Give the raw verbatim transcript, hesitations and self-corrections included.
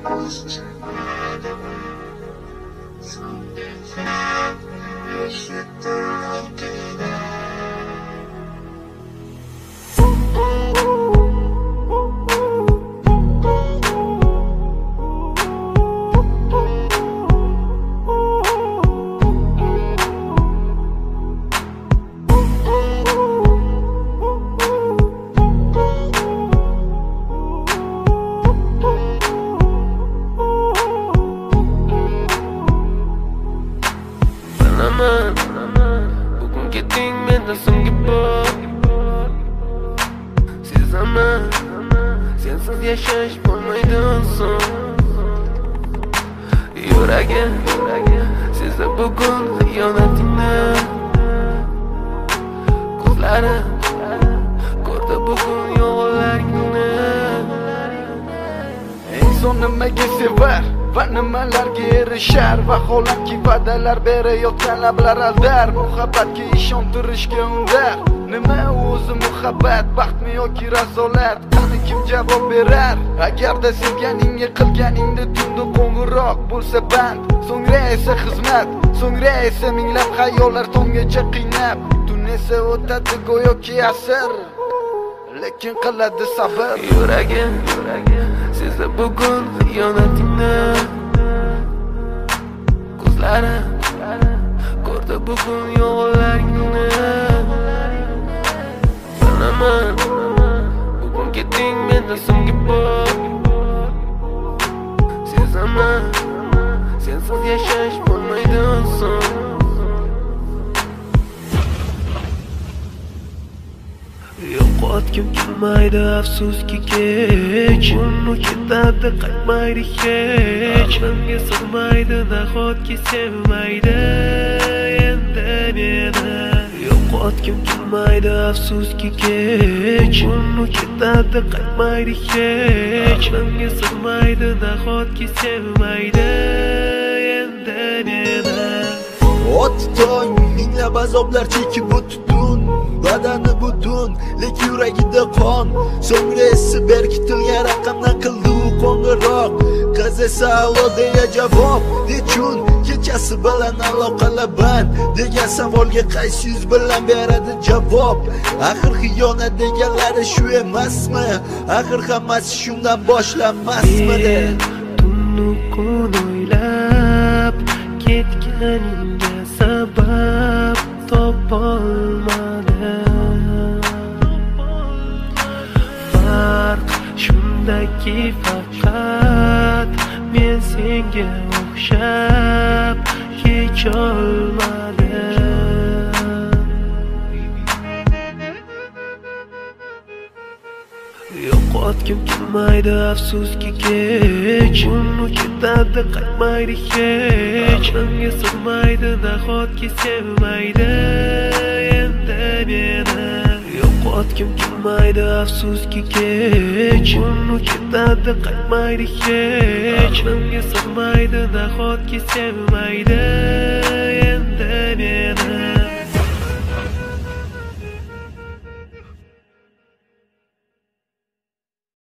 Bugun keting mendan so'nggi bor. Sezaman, sensiz yashash bo'lmaydi oson. Yuragim sezdi bugun xiyonatingni. Ko'zlarim ko'rdi bugun yolg'onlaringni. Inson nimaga sevar va nimalarga erishar, vaholanki va'dalar berayotgan lablar aldar. Muhabbatga ishontirishga undar. Nima o'zi muhabbat, baxtmi yoki razolat? Qani kim javob berar? Agarda sevganingga qilganingda tunda qo'ng'iroq bo'lsa band, so'ngra esa xizmat, so'ngra esa minglab xayollar tomgacha qiynab. Tun esa o'tadi go'yoki asr, lekin qiladi sabr. Yuragim sezdi bugun xiyonatingni. Ko'zlarim ko'rdi bugun yolg'onlaringni. Bilaman, bugun keting mendan so'nggi bor. Sezaman, sensiz yashash bo'lmaydi oson. Yo'qotgim kelmaydi afsuski kech, uni ketadi qaytmaydi hech. Menga sig'maydi nahotki sevmaydi endi meni. Yo'qotgim kelmaydi afsuski kech, uni ketadi qaytmaydi hech. Menga sig'maydi nahotki sevmaydi endi meni. O'tdi tong, minglab azoblar chekib o'tdun, badani butun, lek yuragida qon. So'ngra esi berkitilgan raqamdan qildi u qo'ng'iroq. Qiz esa allo deya javob. Nechun kechasi bilan aloqalar band degan savolga qaysi yuz bilan beradi javob? Axir xiyonat deganlari shu emasmi? Axir hammasi shundan boshlanmasmidi? Tunni kun o'ylab ketganingga sabab topolmadim. Farq shundaki faqat men senga o'xshab kecholmadim. Yo'qotgim kelmaydi afsuski kech, uni ketadi qaytmaydi hech. Menga sig'maydi nahotki sevmaydi endi meni. Yo'qotgim kelmaydi afsuski kech, uni ketadi qaytmaydi hech. Menga sig'maydi nahotki sevmaydi